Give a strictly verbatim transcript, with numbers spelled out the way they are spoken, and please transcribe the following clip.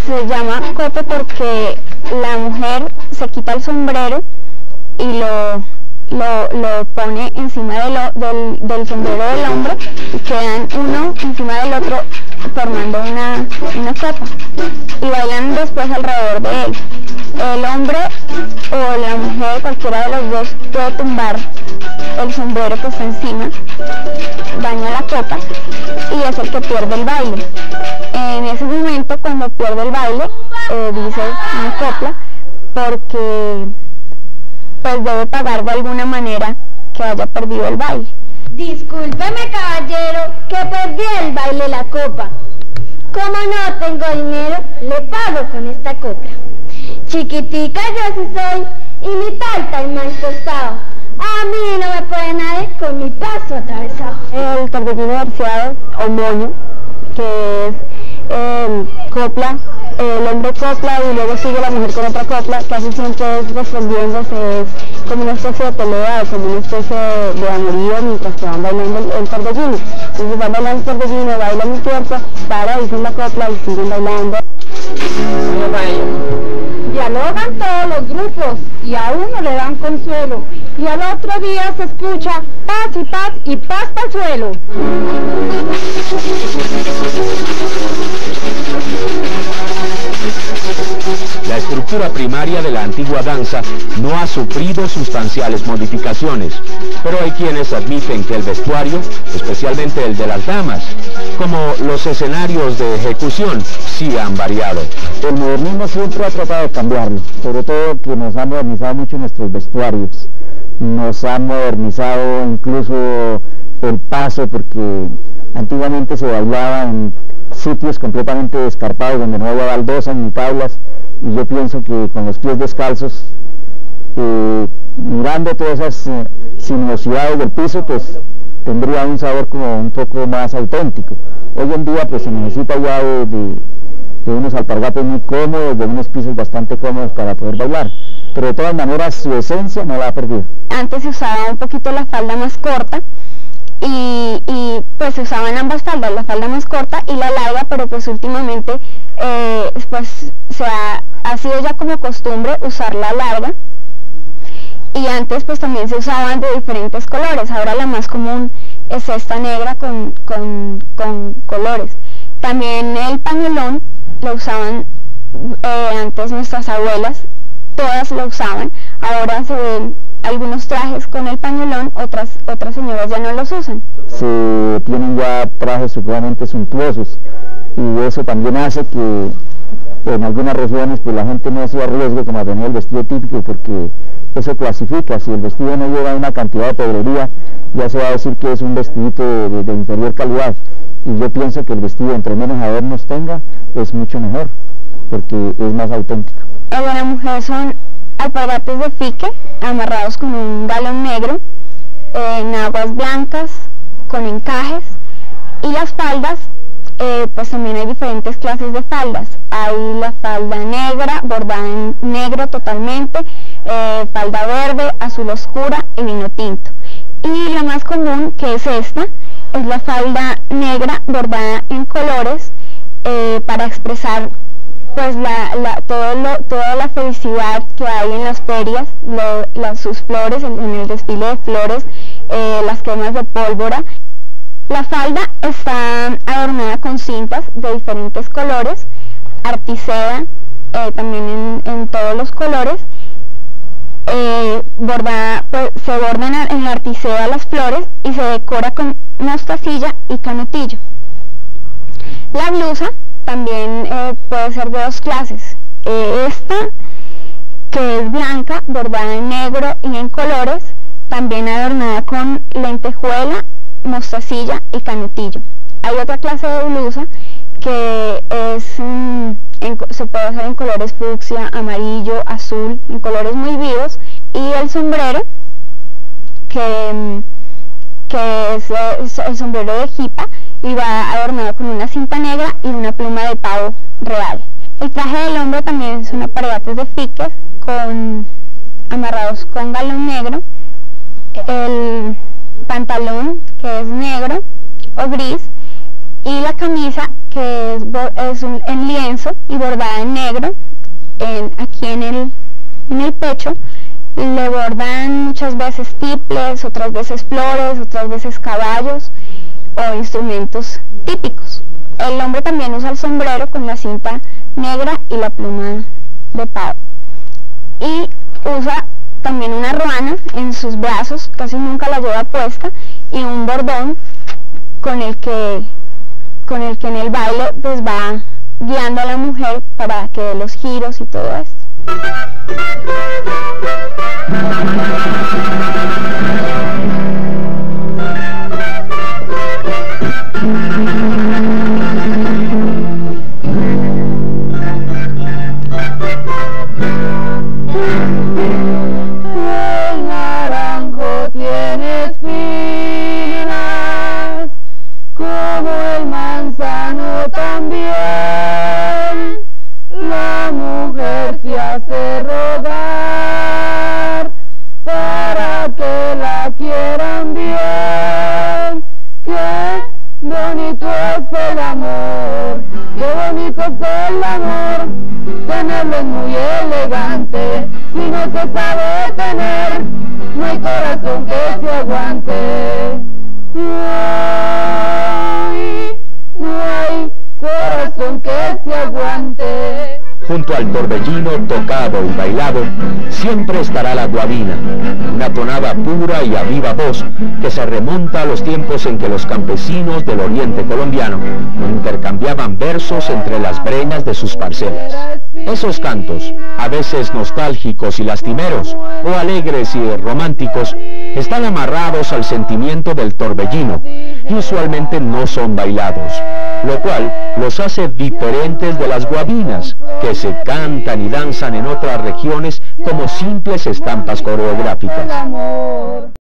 se llama cope porque la mujer se quita el sombrero y lo, lo, lo pone encima de lo, del, del sombrero del hombre y quedan uno encima del otro formando una, una copa y bailan después alrededor de él. El hombre o la mujer, cualquiera de los dos, puede tumbar el sombrero que está encima, daña la copa y es el que pierde el baile. En ese momento, cuando pierde el baile, eh, dice una copla porque pues debe pagar de alguna manera que haya perdido el baile. Discúlpeme, caballero, que perdí el baile la copa. Como no tengo dinero, le pago con esta copla. Chiquitica yo sí soy, y mi palta el mal tostado. A mí no me puede nadie con mi paso atravesado. El torbellino verseado o moño, que es eh, copla, el hombre copla y luego sigue la mujer con otra copla, casi siempre es respondiéndose, es como una especie de pelea o como una especie de, de amorío mientras que van bailando el, el torbellino. Entonces van bailando el torbellino, bailan un tiempo, para, dicen la copla y siguen bailando. Dialogan todos los grupos y a uno le dan consuelo y al otro día se escucha paz y paz y paz para el suelo. La estructura primaria de la antigua danza no ha sufrido sustanciales modificaciones, pero hay quienes admiten que el vestuario, especialmente el de las damas, como los escenarios de ejecución, sí han variado. El modernismo siempre ha tratado de cambiarlo, sobre todo que nos ha modernizado mucho nuestros vestuarios, nos ha modernizado incluso el paso, porque antiguamente se bailaba en sitios completamente escarpados donde no había baldosas ni tablas, y yo pienso que con los pies descalzos, eh, mirando todas esas eh, sinuosidades del piso, pues tendría un sabor como un poco más auténtico. Hoy en día pues se necesita ya de, de, de unos alpargates muy cómodos, de unos pisos bastante cómodos para poder bailar, pero de todas maneras su esencia no la ha perdido. Antes se usaba un poquito la falda más corta y, y pues se usaban ambas faldas, la falda más corta y la larga, pero pues últimamente eh, pues se ha, ha sido ya como costumbre usar la larga, y antes pues también se usaban de diferentes colores. Ahora la más común es esta negra con, con, con colores. También el pañolón lo usaban eh, antes nuestras abuelas, todas lo usaban. Ahora se ven algunos trajes con el pañolón, otras, otras señoras ya no los usan. Se tienen ya trajes supremamente suntuosos y eso también hace que en algunas regiones pues la gente no se arriesgue como a tener el vestido típico, porque eso clasifica. Si el vestido no lleva una cantidad de pedrería, ya se va a decir que es un vestidito de, de, de inferior calidad, y yo pienso que el vestido entre menos adornos tenga es mucho mejor, porque es más auténtico. El de la mujer son alpargates de fique amarrados con un galón negro, en aguas blancas con encajes, y las faldas, eh, pues también hay diferentes clases de faldas. Hay la falda negra, bordada en negro totalmente, eh, falda verde, azul oscura y vino tinto. Y la más común, que es esta, es la falda negra bordada en colores, eh, para expresar pues la, la, todo lo, toda la felicidad que hay en las ferias, lo, las, sus flores, en, en el desfile de flores, eh, las quemas de pólvora. La falda está adornada con cintas de diferentes colores, artiseda, eh, también en, en todos los colores, eh, bordada, pues, se bordan en la artiseda las flores y se decora con mostacilla y canutillo. La blusa también eh, puede ser de dos clases, eh, esta que es blanca, bordada en negro y en colores, también adornada con lentejuela, mostacilla y canutillo. Hay otra clase de blusa que es, mmm, en, se puede hacer en colores fucsia, amarillo, azul, en colores muy vivos, y el sombrero que, que es, es el sombrero de jipa, y va adornado con una cinta negra y una pluma de pavo real. El traje del hombre también son alpargates de fiques con, amarrados con galón negro, el pantalón que es negro o gris, y la camisa que es, es un, en lienzo pecho y bordada en negro, en, aquí en el, en el pecho. Le bordan muchas veces tiples, otras veces flores, otras veces caballos o instrumentos típicos. El hombre también usa el sombrero con la cinta negra y la pluma de pavo. Y usa también una ruana en sus brazos, casi nunca la lleva puesta, y un bordón con el que, con el que en el baile pues va guiando a la mujer para que dé los giros y todo esto. El naranjo tiene espinas, como el manzano también. La mujer se hace rogar para que la quieran bien. Qué bonito es el amor, qué bonito es el amor. Tenerlo es muy elegante, si no se sabe tener, no hay corazón que se aguante. No hay, no hay corazón que se aguante. Junto al torbellino tocado y bailado, siempre estará la guabina, una tonada pura y a viva voz que se remonta a los tiempos en que los campesinos del oriente colombiano intercambiaban versos entre las breñas de sus parcelas. Esos cantos, a veces nostálgicos y lastimeros, o alegres y románticos, están amarrados al sentimiento del torbellino y usualmente no son bailados, lo cual los hace diferentes de las guabinas, que se cantan y danzan en otras regiones como simples estampas coreográficas.